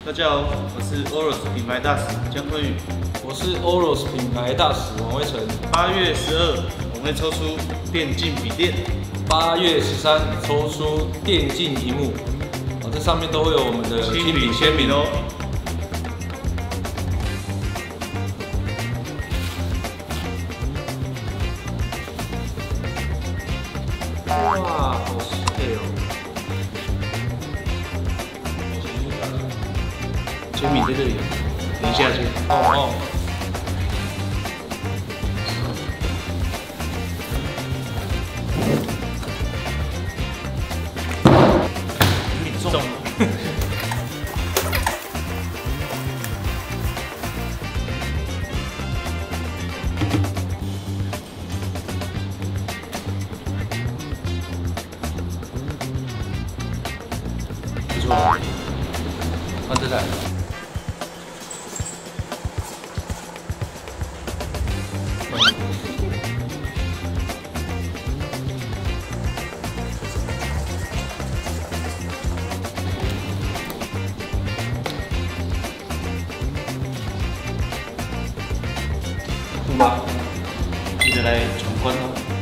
大家好，我是 Oros 品牌大使江坤宇。 我是 Oros 品牌大使王威成。 8月12，我们会抽出电竞笔电。 8月13抽出电竞萤幕，这上面都会有我们的亲笔签名哦。哇，好帅哦！ 签名在这里，等一下去。 哦。有点重。不错，换这台。 吧，记得来闯关哦。